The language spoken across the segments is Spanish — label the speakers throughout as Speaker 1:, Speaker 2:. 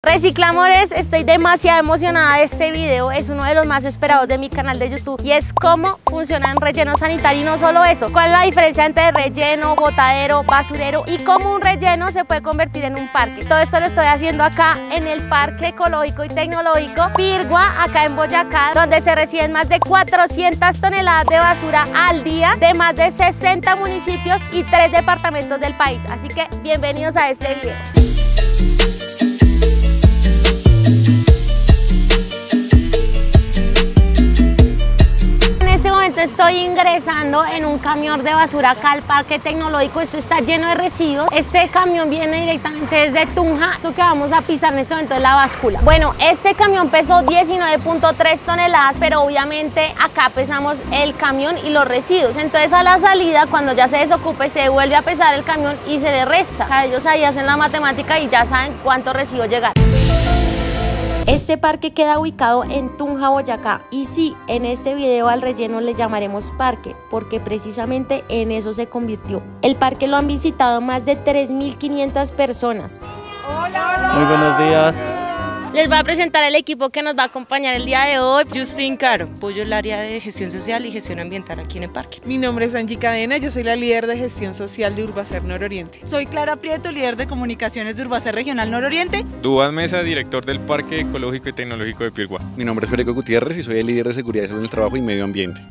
Speaker 1: Reciclamores, estoy demasiado emocionada de este video, es uno de los más esperados de mi canal de YouTube y es cómo funciona un relleno sanitario y no solo eso, cuál es la diferencia entre relleno, botadero, basurero y cómo un relleno se puede convertir en un parque. Todo esto lo estoy haciendo acá en el Parque Ecológico y Tecnológico Pirgua, acá en Boyacá, donde se reciben más de 400 toneladas de basura al día de más de 60 municipios y 3 departamentos del país. Así que bienvenidos a este video. Estoy ingresando en un camión de basura acá al Parque Tecnológico. Esto está lleno de residuos. Este camión viene directamente desde Tunja. Esto que vamos a pisar en este momento es la báscula. Bueno, este camión pesó 19.3 toneladas, pero obviamente acá pesamos el camión y los residuos. Entonces a la salida, cuando ya se desocupe, se vuelve a pesar el camión y se le resta. O sea, ellos ahí hacen la matemática y ya saben cuántos residuos llegar. Este parque queda ubicado en Tunja, Boyacá, y sí, en este video al relleno le llamaremos parque, porque precisamente en eso se convirtió. El parque lo han visitado más de 3.500 personas.
Speaker 2: Hola. Muy buenos días.
Speaker 1: Les voy a presentar el equipo que nos va a acompañar el día de hoy.
Speaker 3: Justin Caro, apoyo el área de gestión social y gestión ambiental aquí en el parque.
Speaker 4: Mi nombre es Angie Cadena, yo soy la líder de gestión social de Urbacer Nororiente.
Speaker 5: Soy Clara Prieto, líder de comunicaciones de Urbacer Regional Nororiente.
Speaker 6: Duván Mesa, director del Parque Ecológico y Tecnológico de Pirgua.
Speaker 7: Mi nombre es Federico Gutiérrez y soy el líder de seguridad en el trabajo y medio ambiente.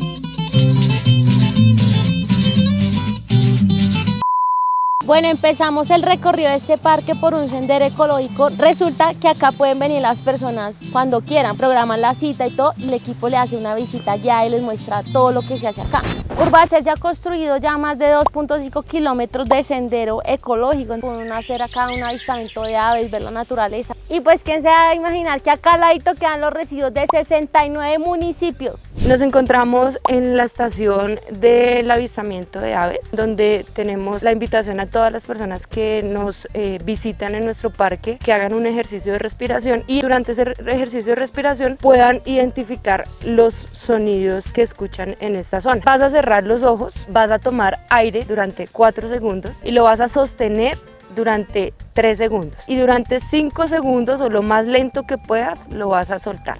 Speaker 1: Bueno, empezamos el recorrido de este parque por un sendero ecológico. Resulta que acá pueden venir las personas cuando quieran, programan la cita y todo, y el equipo le hace una visita guiada y les muestra todo lo que se hace acá. Urbacer ya ha construido ya más de 2.5 kilómetros de sendero ecológico. Pueden hacer acá un avistamiento de aves, ver la naturaleza. Y pues quién se va a imaginar que acá al ladito quedan los residuos de 69 municipios.
Speaker 3: Nos encontramos en la estación del avistamiento de aves, donde tenemos la invitación a todas las personas que nos visitan en nuestro parque que hagan un ejercicio de respiración y durante ese ejercicio de respiración puedan identificar los sonidos que escuchan en esta zona. Vas a cerrar los ojos, vas a tomar aire durante 4 segundos y lo vas a sostener durante 3 segundos y durante 5 segundos o lo más lento que puedas lo vas a soltar.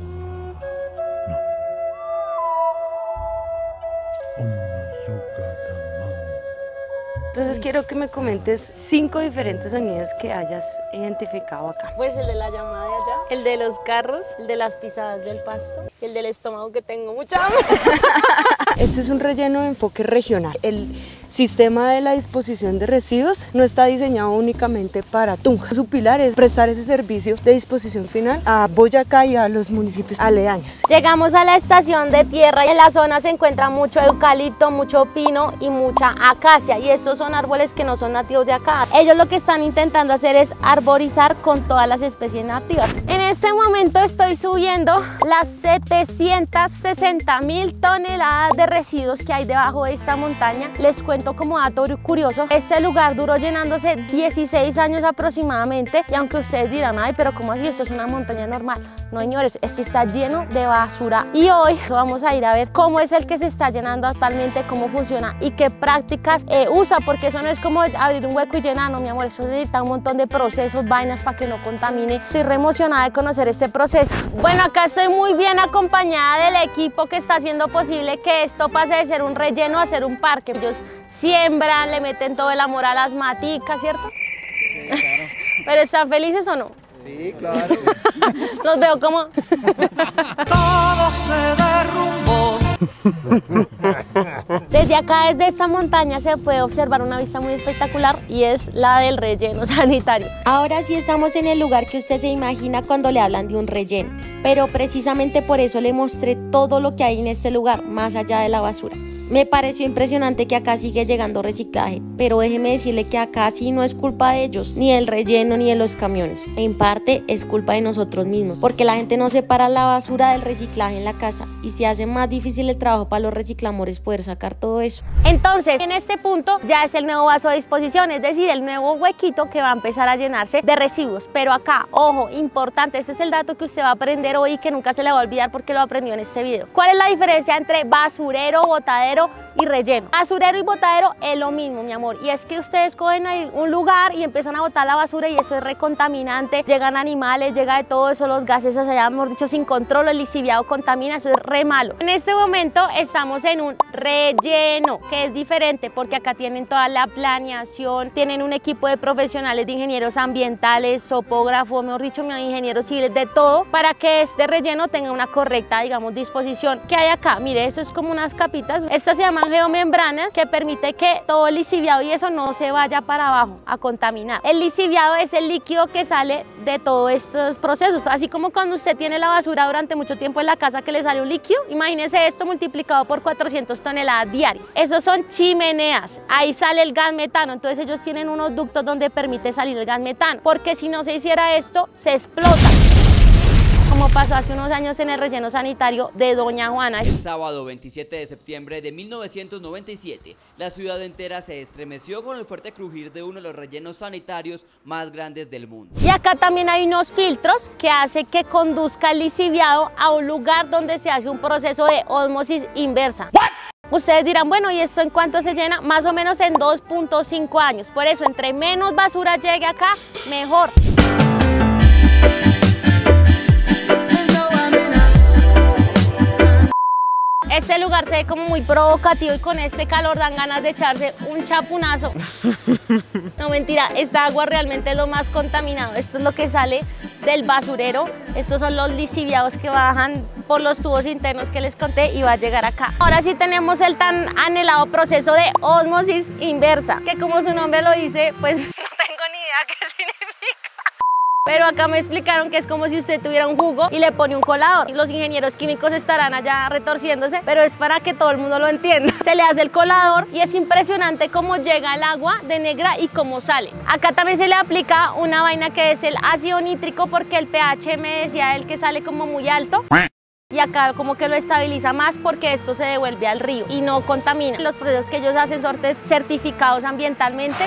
Speaker 3: Entonces quiero que me comentes 5 diferentes sonidos que hayas identificado acá.
Speaker 1: Pues el de la llamada de allá, el de los carros, el de las pisadas del pasto, el del estómago que tengo mucha hambre.
Speaker 3: Este es un relleno de enfoque regional. El sistema de la disposición de residuos no está diseñado únicamente para Tunja. Su pilar es prestar ese servicio de disposición final a Boyacá y a los municipios aledaños.
Speaker 1: Llegamos a la estación de tierra y en la zona se encuentra mucho eucalipto, mucho pino y mucha acacia, y estos son árboles que no son nativos de acá. Ellos lo que están intentando hacer es arborizar con todas las especies nativas. En este momento estoy subiendo las 760.000 toneladas de residuos que hay debajo de esta montaña. Les cuento como dato curioso, este lugar duró llenándose 16 años aproximadamente, y aunque ustedes dirán, ay, pero ¿cómo así? Esto es una montaña normal. No, señores, esto está lleno de basura y hoy vamos a ir a ver cómo es el que se está llenando actualmente, cómo funciona y qué prácticas usa, porque eso no es como abrir un hueco y llenar, no, mi amor, eso necesita un montón de procesos, vainas para que no contamine. Estoy re emocionada de conocer este proceso. Bueno, acá estoy muy bien acompañada del equipo que está haciendo posible que esto pase de ser un relleno a ser un parque. Ellos siembran, le meten todo el amor a las maticas, ¿cierto? Sí, claro. ¿Pero están felices o no?
Speaker 2: Sí, claro.
Speaker 1: Los veo como...
Speaker 8: Todo se derrumbó.
Speaker 1: Desde acá, desde esta montaña, se puede observar una vista muy espectacular y es la del relleno sanitario. Ahora sí estamos en el lugar que usted se imagina cuando le hablan de un relleno, pero precisamente por eso le mostré todo lo que hay en este lugar, más allá de la basura. Me pareció impresionante que acá sigue llegando reciclaje, pero déjeme decirle que acá sí no es culpa de ellos, ni del relleno ni de los camiones. En parte es culpa de nosotros mismos, porque la gente no separa la basura del reciclaje en la casa y se hace más difícil el trabajo para los reciclamores poder sacar todo eso. Entonces, en este punto ya es el nuevo vaso de disposición, es decir, el nuevo huequito que va a empezar a llenarse de residuos. Pero acá, ojo, importante, este es el dato que usted va a aprender hoy y que nunca se le va a olvidar porque lo aprendió en este video. ¿Cuál es la diferencia entre basurero, botadero botadero y relleno. Basurero y botadero es lo mismo, mi amor, y es que ustedes cogen ahí un lugar y empiezan a botar la basura y eso es recontaminante, llegan animales, llega de todo eso, los gases allá, mejor dicho, sin control, el lixiviado contamina, eso es re malo. En este momento estamos en un relleno, que es diferente porque acá tienen toda la planeación, tienen un equipo de profesionales, de ingenieros ambientales, topógrafos, mejor dicho, ingenieros civiles, de todo, para que este relleno tenga una correcta, digamos, disposición. ¿Qué hay acá? Mire, eso es como unas capitas, estas se llaman geomembranas, que permite que todo el lixiviado y eso no se vaya para abajo a contaminar. El lixiviado es el líquido que sale de todos estos procesos, así como cuando usted tiene la basura durante mucho tiempo en la casa que le sale un líquido, imagínese esto multiplicado por 400 toneladas diarias. Esos son chimeneas, ahí sale el gas metano, entonces ellos tienen unos ductos donde permite salir el gas metano, porque si no se hiciera esto, se explota, como pasó hace unos años en el relleno sanitario de Doña Juana.
Speaker 9: El sábado 27 de septiembre de 1997, la ciudad entera se estremeció con el fuerte crujir de uno de los rellenos sanitarios más grandes del mundo.
Speaker 1: Y acá también hay unos filtros que hacen que conduzca el lixiviado a un lugar donde se hace un proceso de ósmosis inversa. Ustedes dirán, bueno, ¿y esto en cuánto se llena? Más o menos en 2.5 años. Por eso, entre menos basura llegue acá, mejor. Este lugar se ve como muy provocativo y con este calor dan ganas de echarse un chapunazo. No, mentira, esta agua realmente es lo más contaminado. Esto es lo que sale del basurero. Estos son los lixiviados que bajan por los tubos internos que les conté y va a llegar acá. Ahora sí tenemos el tan anhelado proceso de ósmosis inversa, que como su nombre lo dice, pues no tengo ni idea qué significa. Pero acá me explicaron que es como si usted tuviera un jugo y le pone un colador. Los ingenieros químicos estarán allá retorciéndose, pero es para que todo el mundo lo entienda. Se le hace el colador y es impresionante cómo llega el agua de negra y cómo sale. Acá también se le aplica una vaina que es el ácido nítrico, porque el pH, me decía él, que sale como muy alto. Y acá como que lo estabiliza más porque esto se devuelve al río y no contamina. Los procesos que ellos hacen son certificados ambientalmente.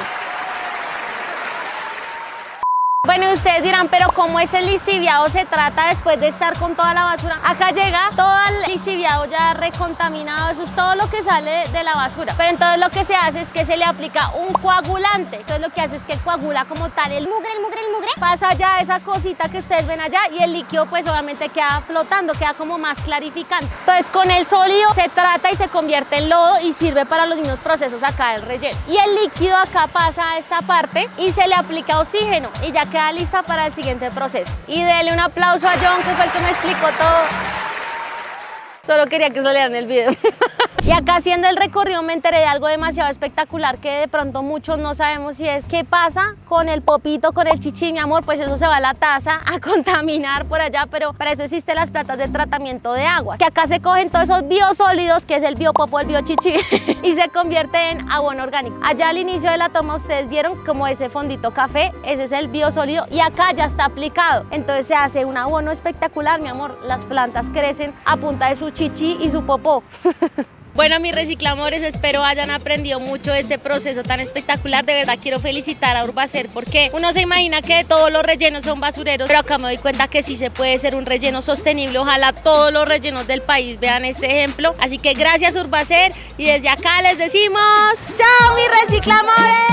Speaker 1: Bueno, ustedes dirán, pero ¿cómo ese lixiviado se trata después de estar con toda la basura? Acá llega todo el lixiviado ya recontaminado, eso es todo lo que sale de la basura. Pero entonces lo que se hace es que se le aplica un coagulante. Entonces lo que hace es que coagula como tal el mugre, pasa ya esa cosita que ustedes ven allá y el líquido pues obviamente queda flotando, queda como más clarificante. Entonces con el sólido se trata y se convierte en lodo y sirve para los mismos procesos acá del relleno. Y el líquido acá pasa a esta parte y se le aplica oxígeno y ya queda lista para el siguiente proceso. Y dele un aplauso a John, que fue el que me explicó todo. Solo quería que salieran el video. Y acá haciendo el recorrido me enteré de algo demasiado espectacular que de pronto muchos no sabemos, y es qué pasa con el popito, con el chichi, mi amor. Pues eso se va a la taza a contaminar por allá, pero para eso existen las plantas de tratamiento de agua, que acá se cogen todos esos biosólidos, que es el biopopo, el biochichi, y se convierte en abono orgánico. Allá al inicio de la toma ustedes vieron como ese fondito café, ese es el biosólido y acá ya está aplicado. Entonces se hace un abono espectacular, mi amor. Las plantas crecen a punta de su chichi y su popó. Bueno, mis reciclamores, espero hayan aprendido mucho de este proceso tan espectacular. De verdad quiero felicitar a Urbacer, porque uno se imagina que todos los rellenos son basureros, pero acá me doy cuenta que sí se puede ser un relleno sostenible. Ojalá todos los rellenos del país vean este ejemplo. Así que gracias, Urbacer, y desde acá les decimos ¡chao, mis reciclamores!